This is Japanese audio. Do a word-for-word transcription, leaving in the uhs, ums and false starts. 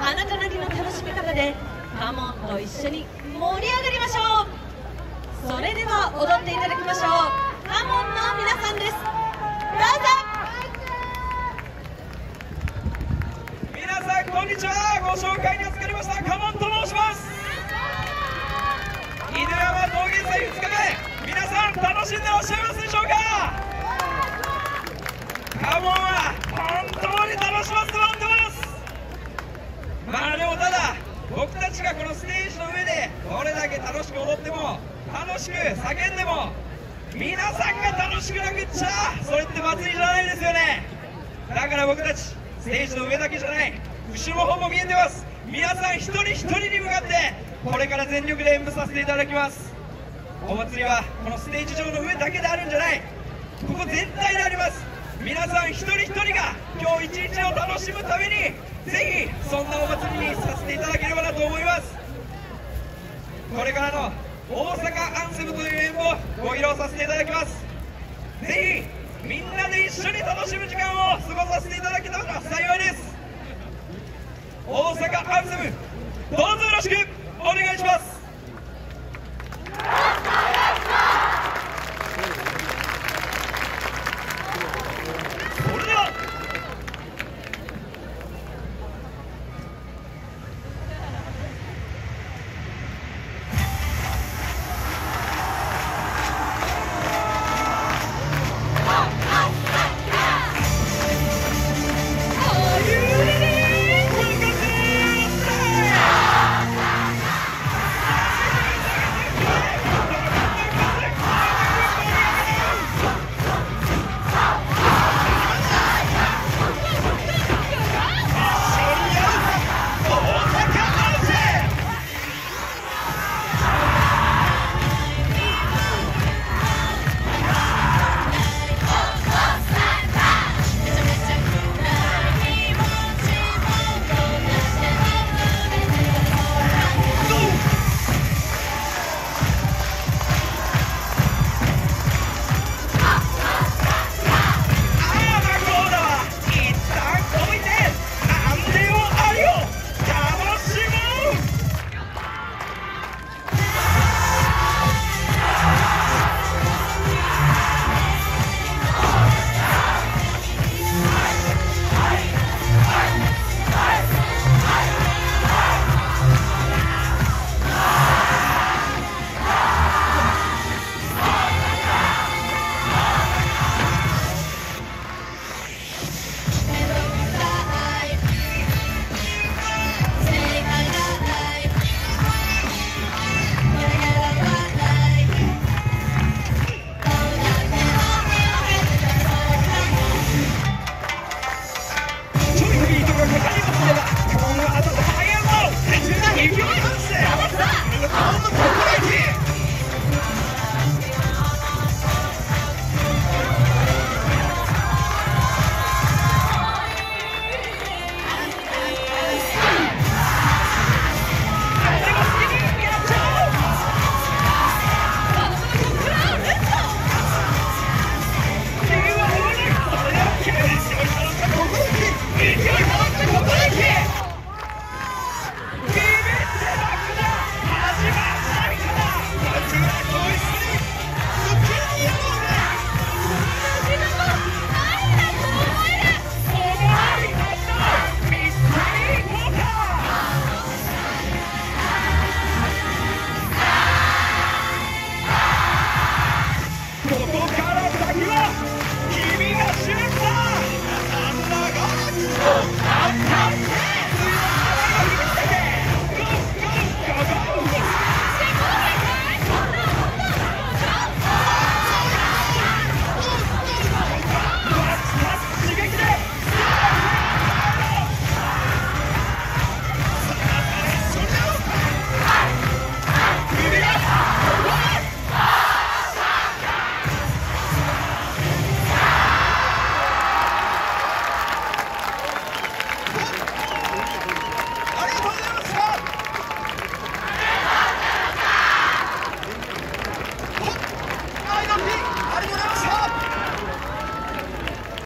あなたなりの楽しみ方でカモンと一緒に盛り上がりましょう。それでは踊っていただきましょう。カモンの皆さんです。どうぞ。 皆さんこんにちは。ご紹介に預かりましたカモンと申します。犬山陶芸祭ふつかめ、皆さん楽しんでらっしゃいますでしょうか。カモンは本当に楽しませてもらってます。まあでもただ僕たちがこのステージの上でどれだけ楽しく踊っても楽しく叫んでも皆さんが楽しくなくっちゃそれって祭りじゃないですよね。だから僕たちステージの上だけじゃない後ろの方も見えてます。皆さん一人一人に向かってこれから全力で演舞させていただきます。お祭りはこのステージ上の上だけであるんじゃない、ここ全体であります。皆さん一人一人が今日一日を楽しむためにぜひそんなお祭りにさせていただければなと思います。これからの大阪アンセムという演舞をご披露させていただきます。ぜひみんなで一緒に楽しむ時間を過ごさせていただけたら幸いです。大阪アンセムどうぞよろしくお願いします。